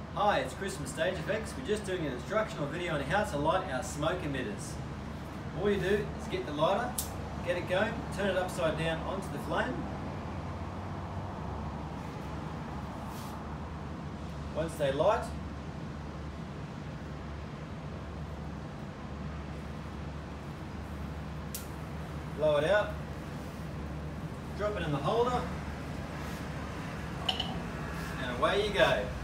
Hi, it's Chris from Stage Effects. We're just doing an instructional video on how to light our smoke emitters. All you do is get the lighter, get it going, turn it upside down onto the flame. Once they light, blow it out, drop it in the holder, and away you go.